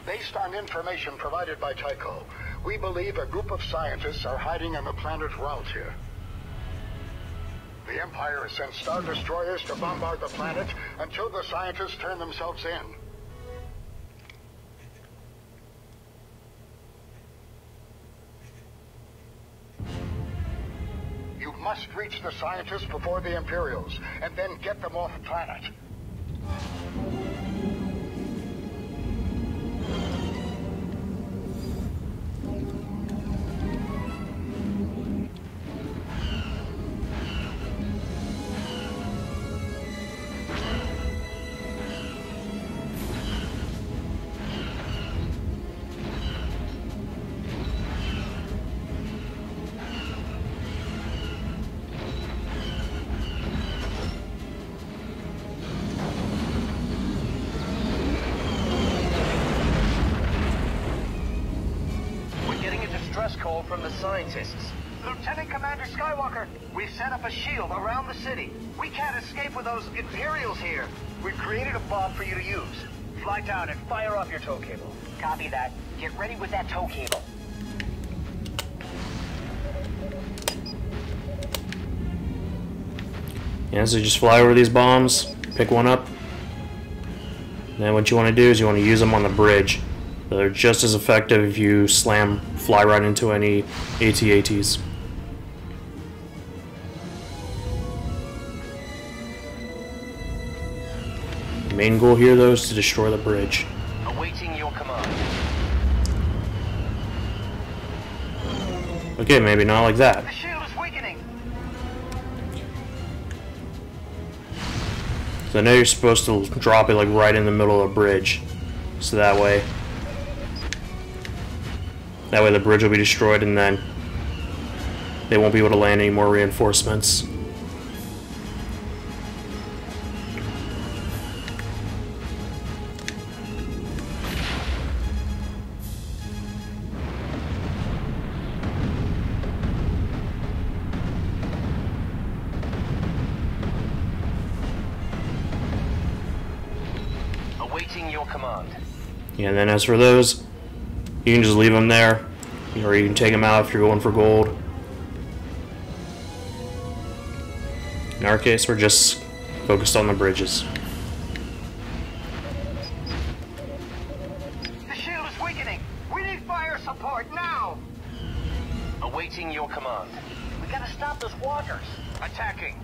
Based on information provided by Tycho, we believe a group of scientists are hiding on the planet Ralltiir. The Empire has sent Star Destroyers to bombard the planet until the scientists turn themselves in. You must reach the scientists before the Imperials, and then get them off planet. Call from the scientists. Lieutenant Commander Skywalker, we've set up a shield around the city. We can't escape with those Imperials here. We've created a bomb for you to use. Fly down and fire off your tow cable. Copy that. Get ready with that tow cable. Yeah, so just fly over these bombs, pick one up. And then what you want to do is you want to use them on the bridge. They're just as effective if you fly right into any AT-ATs. The main goal here, though, is to destroy the bridge. Awaiting your command. Okay, maybe not like that. The shield is weakening. So now you're supposed to drop it like right in the middle of the bridge. So that way the bridge will be destroyed, and then they won't be able to land any more reinforcements. Awaiting your command. Yeah, and then as for those, you can just leave them there, or you can take them out if you're going for gold. In our case, we're just focused on the bridges. The shield is weakening. We need fire support now. Awaiting your command. We gotta stop those walkers. Attacking.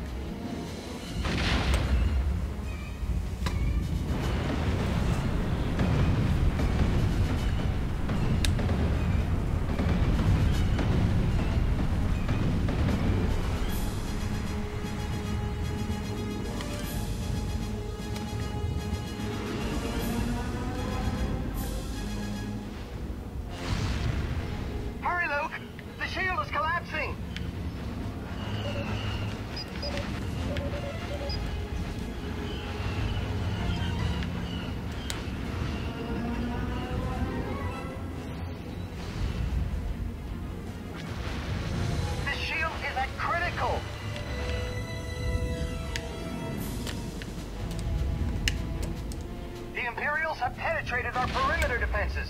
The Imperials have penetrated our perimeter defenses.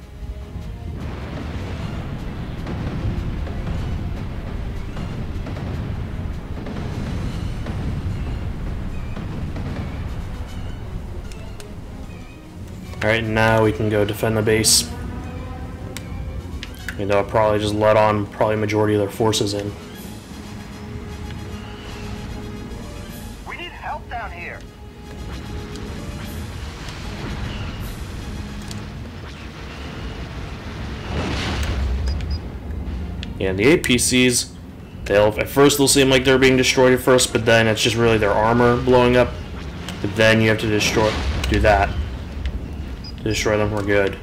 Alright, now we can go defend the base. And they'll probably just let on probably majority of their forces in. We need help down here. Yeah, the APCs, at first they'll seem like they're being destroyed at first, but then it's just really their armor blowing up. But then you have to do that. To destroy them, we're good.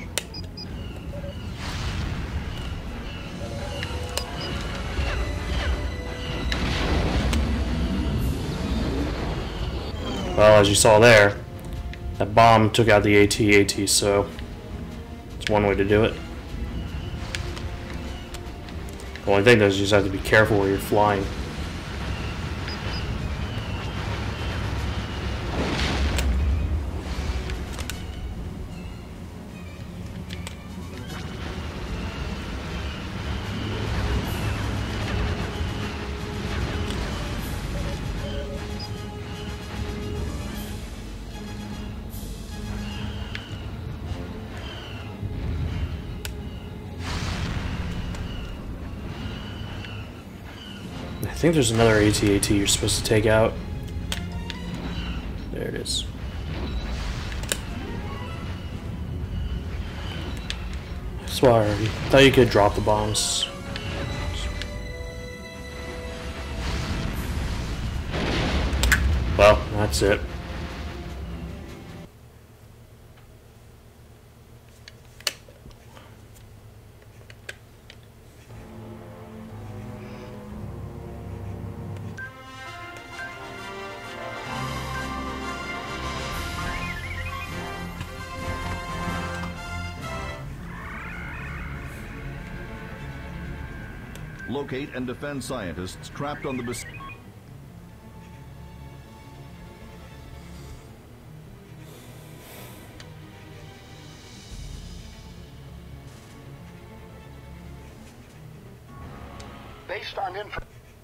Well, as you saw there, that bomb took out the AT-AT, so it's one way to do it. The only thing is you just have to be careful where you're flying. think there's another AT-AT you're supposed to take out. There it is. Sorry, I thought you could drop the bombs. Well, that's it. Locate and defend scientists trapped on the Based on info.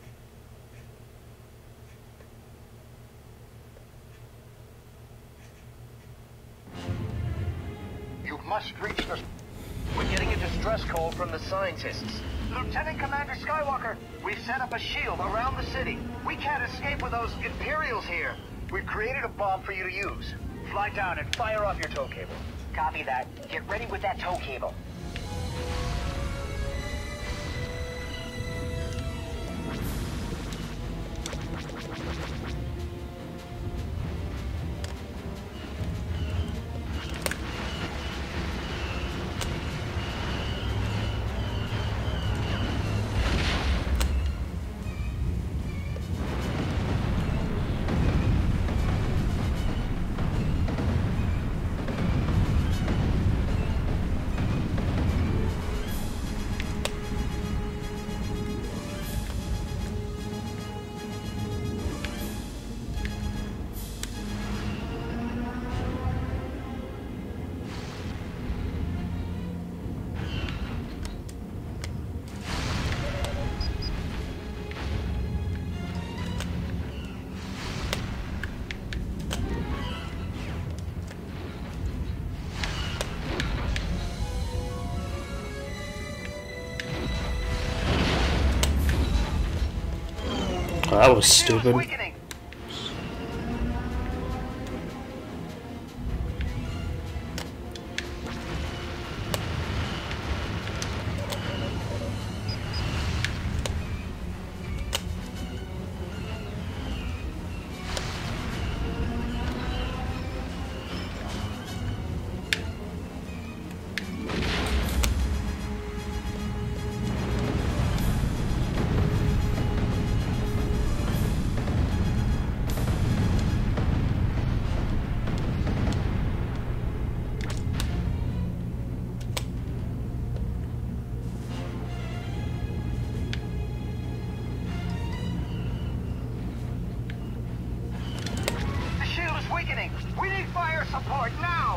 You must reach the... We're getting a distress call from the scientists. Lieutenant Commander Skywalker, we've set up a shield around the city. We can't escape with those Imperials here. We've created a bomb for you to use. Fly down and fire off your tow cable. Copy that. Get ready with that tow cable. Oh, that was stupid. Weakening. We need fire support now!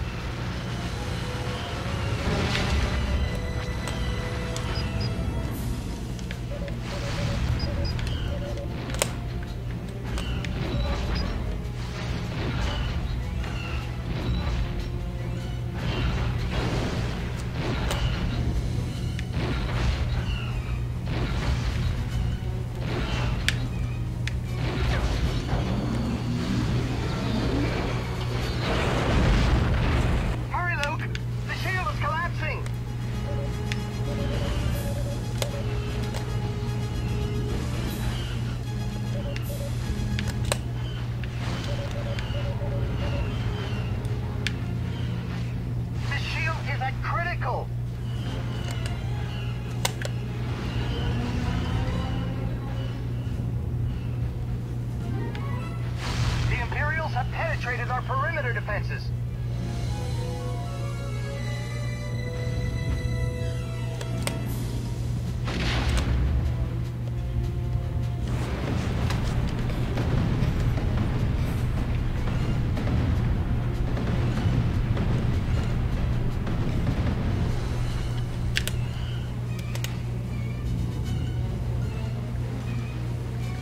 Have penetrated our perimeter defenses.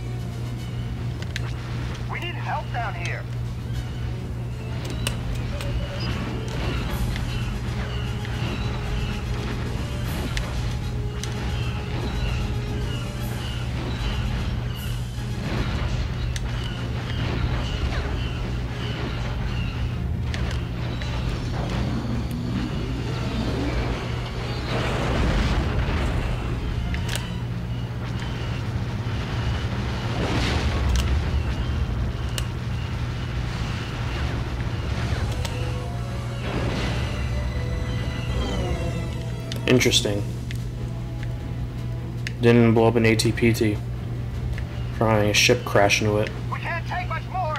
We need help down here. Interesting. Didn't blow up an ATPT. Trying a ship crash into it. We can't take much more.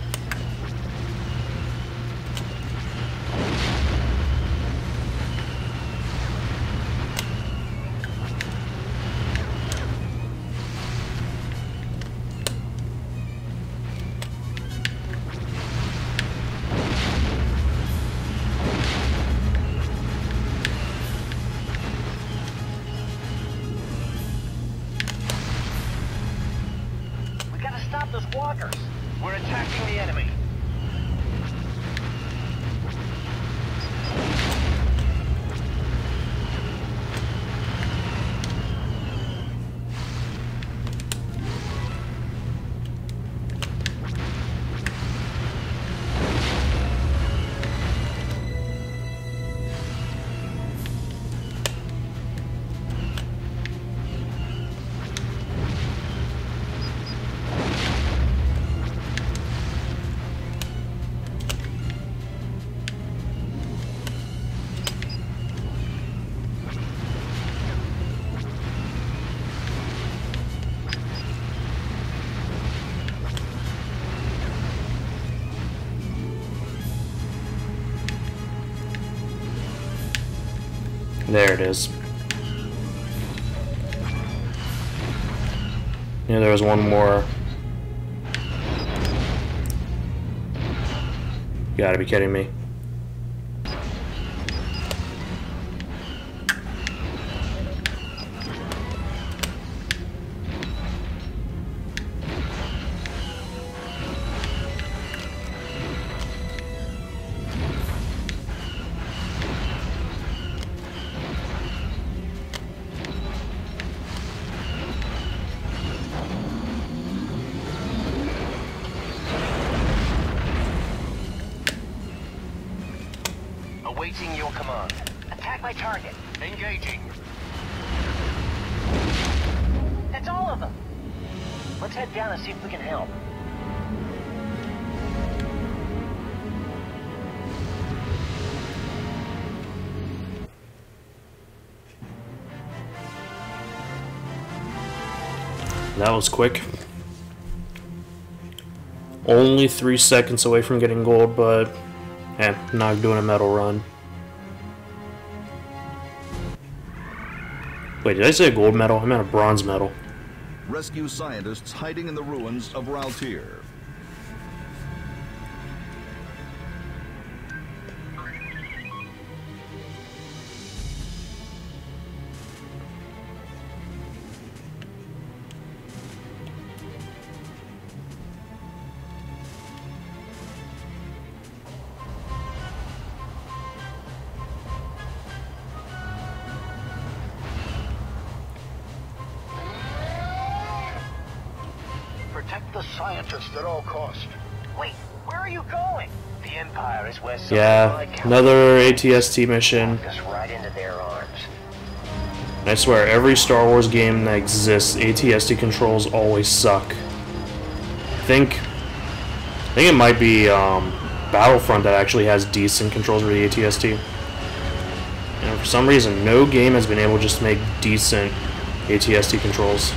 Stop those walkers. We're attacking the enemy. There it is. Yeah, there was one more. You gotta be kidding me. Awaiting your command. Attack my target. Engaging. That's all of them. Let's head down and see if we can help. That was quick. Only 3 seconds away from getting gold, but not doing a medal run. Wait, did I say a gold medal? I meant a bronze medal. Rescue scientists hiding in the ruins of Ralltiir. Protect the scientists at all cost. Wait, where are you going? The Empire is where some Yeah, another ATST mission. Us right into their arms. And I swear, every Star Wars game that exists, ATST controls always suck. I think it might be Battlefront that actually has decent controls for the ATST. And for some reason, no game has been able just to make decent ATST controls.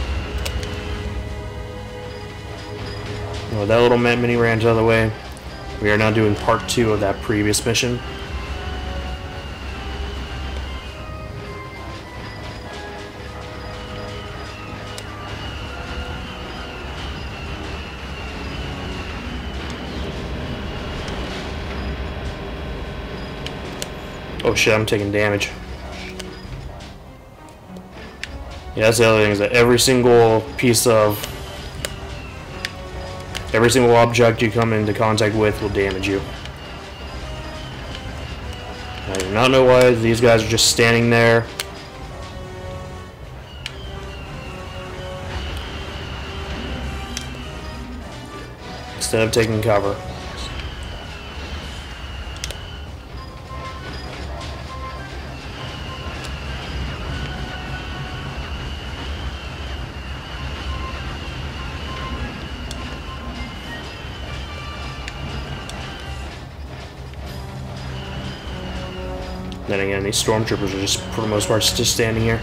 With that little mini ranch out of the way, we are now doing part 2 of that previous mission. Oh shit, I'm taking damage. Yeah, that's the other thing, is that every single object you come into contact with will damage you. I do not know why these guys are just standing there. Instead of taking cover. Then again, these stormtroopers are just, for the most part, just standing here.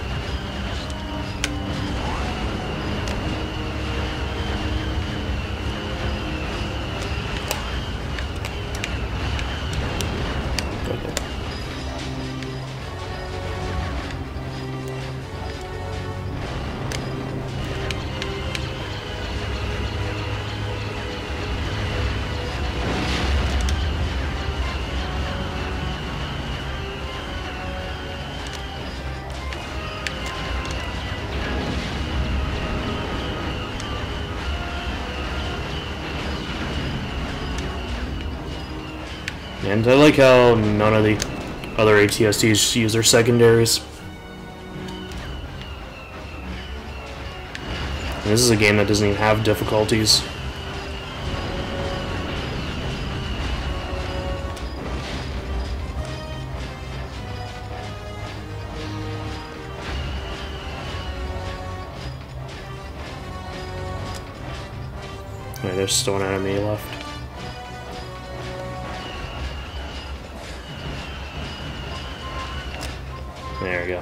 And I like how none of the other ATSTs use their secondaries. And this is a game that doesn't even have difficulties. Alright, there's still an enemy left. There we go.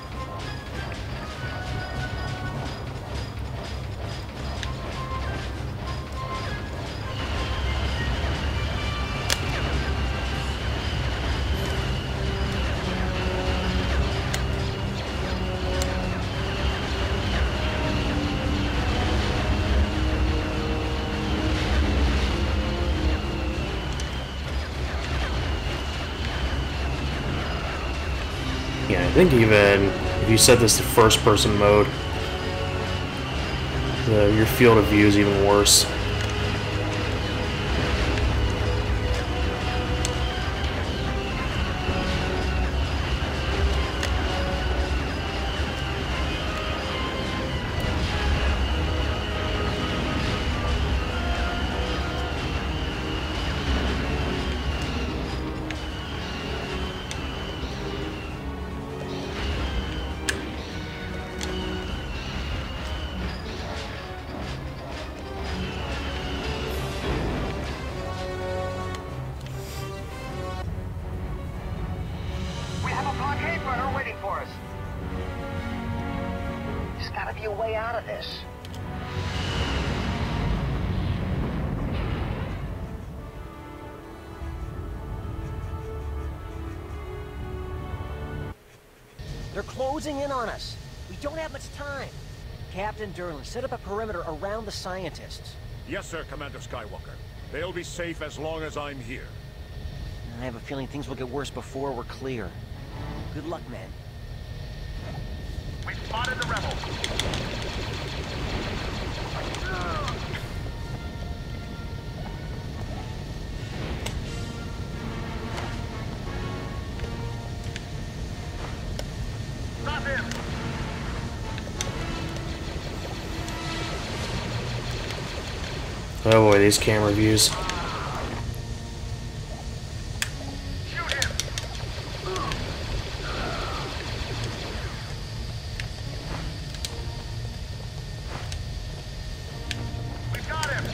Yeah, I think even if you set this to first-person mode, your field of view is even worse. We have a blockade runner waiting for us. There's gotta be a way out of this. They're closing in on us. We don't have much time. Captain Durlin, set up a perimeter around the scientists. Yes, sir, Commander Skywalker. They'll be safe as long as I'm here. I have a feeling things will get worse before we're clear. Good luck, man. We've spotted the rebels. Stop him! Oh boy, these camera views. Shoot him! We got him!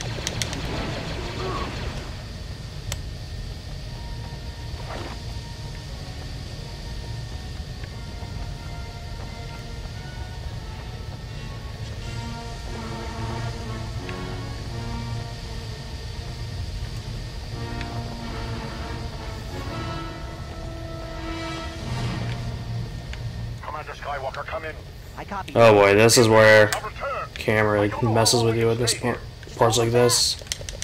Commander Skywalker, come in. I copy. Oh boy, this is where I'll return. camera like, messes with you at this part. Parts like this.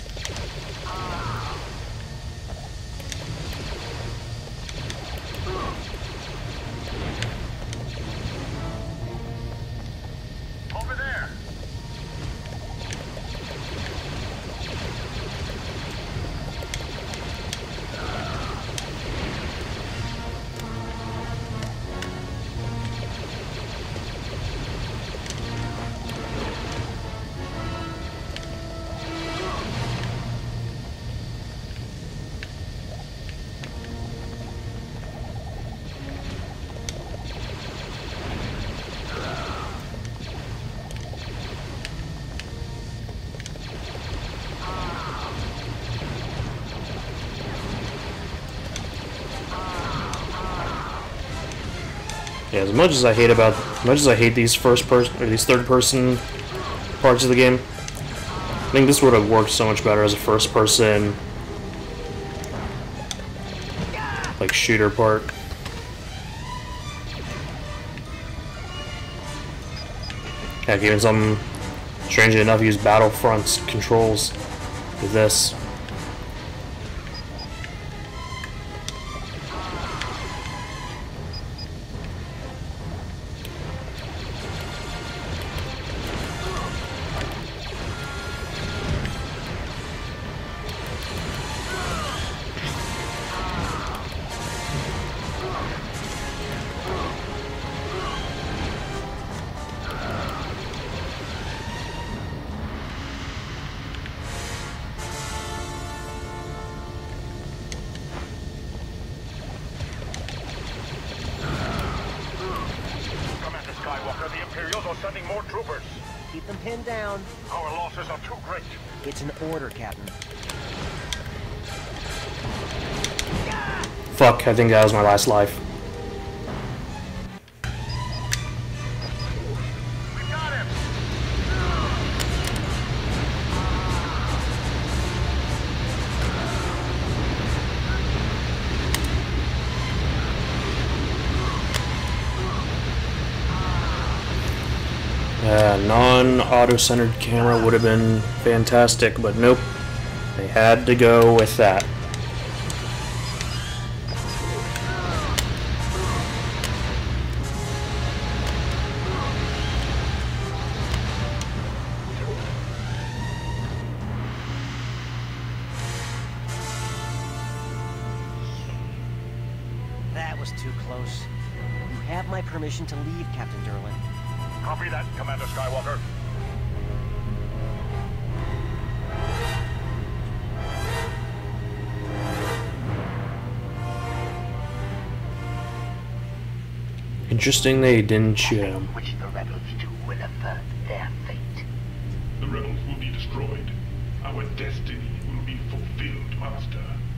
Over there. Yeah, as much as I hate these first person or these third person parts of the game, I think this would have worked so much better as a first person like shooter part. Heck, even some, strangely enough, use Battlefront's controls with this. The Imperials are sending more troopers. Keep them pinned down. Our losses are too great. It's an order, Captain. Fuck, I think that was my last life. We got him! Non-auto-centered camera would have been fantastic, but nope. They had to go with that. That was too close. You have my permission to leave, Captain Durlin. Copy that, Commander Skywalker. Interesting they didn't shoot him. Which the rebels do will avert their fate. The rebels will be destroyed. Our destiny will be fulfilled, Master.